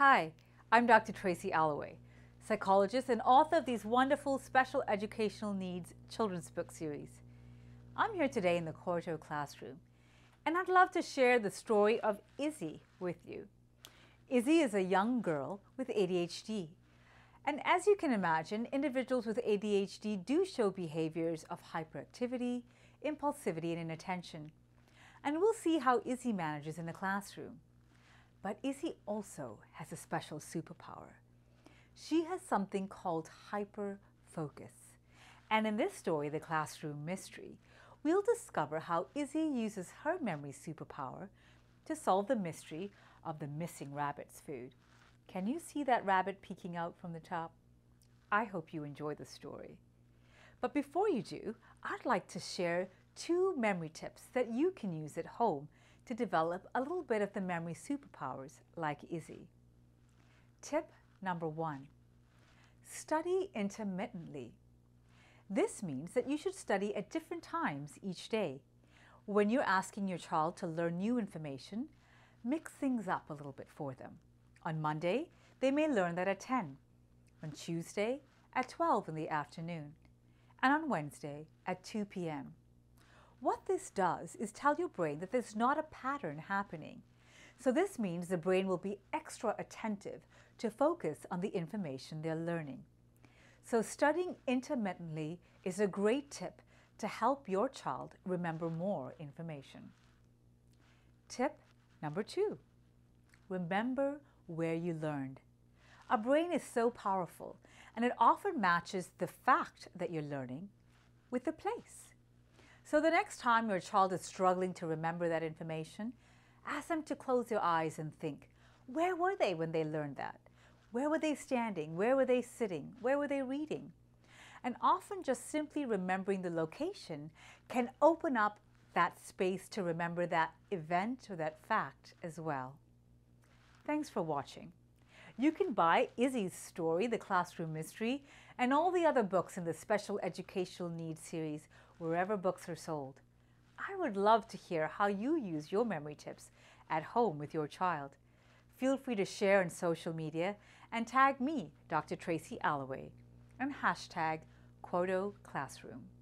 Hi, I'm Dr. Tracy Alloway, psychologist and author of these wonderful special educational needs children's book series. I'm here today in the Quarto classroom, and I'd love to share the story of Izzy with you. Izzy is a young girl with ADHD. And as you can imagine, individuals with ADHD do show behaviors of hyperactivity, impulsivity, and inattention. And we'll see how Izzy manages in the classroom. But Izzy also has a special superpower. She has something called hyperfocus. And in this story, The Classroom Mystery, we'll discover how Izzy uses her memory superpower to solve the mystery of the missing rabbit's food. Can you see that rabbit peeking out from the top? I hope you enjoy the story. But before you do, I'd like to share 2 memory tips that you can use at home to develop a little bit of the memory superpowers like Izzy. Tip number 1, study intermittently. This means that you should study at different times each day. When you're asking your child to learn new information, mix things up a little bit for them. On Monday, they may learn that at 10. On Tuesday, at 12 in the afternoon. And on Wednesday, at 2 p.m. What this does is tell your brain that there's not a pattern happening. So this means the brain will be extra attentive to focus on the information they're learning. So studying intermittently is a great tip to help your child remember more information. Tip number 2, remember where you learned. Our brain is so powerful, and it often matches the fact that you're learning with the place. So the next time your child is struggling to remember that information, ask them to close their eyes and think, where were they when they learned that? Where were they standing? Where were they sitting? Where were they reading? And often just simply remembering the location can open up that space to remember that event or that fact as well. Thanks for watching. You can buy Izzy's story, The Classroom Mystery, and all the other books in the Special Educational Needs series wherever books are sold. I would love to hear how you use your memory tips at home with your child. Feel free to share on social media and tag me, Dr. Tracy Alloway, and hashtag Quarto Classroom.